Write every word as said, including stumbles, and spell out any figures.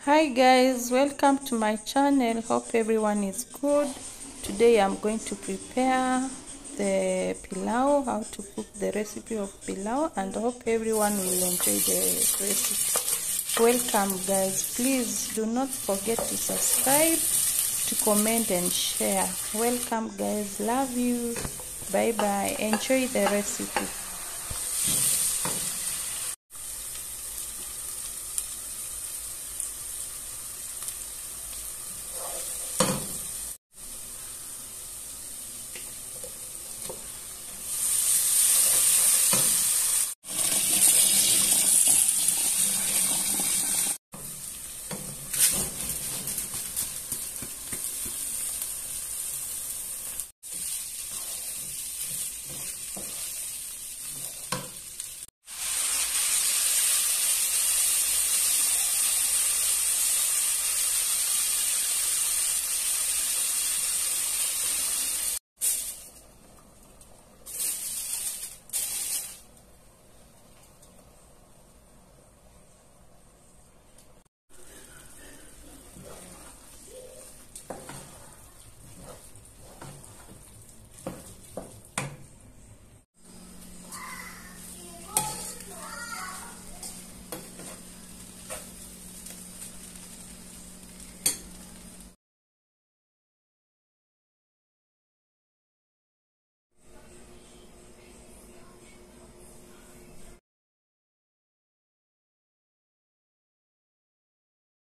Hi guys, welcome to my channel. Hope everyone is good. Today I'm going to prepare the pilau, how to cook the recipe of pilau, and hope everyone will enjoy the recipe. Welcome guys. Please do not forget to subscribe, to comment and share. Welcome guys. Love you. Bye bye. Enjoy the recipe.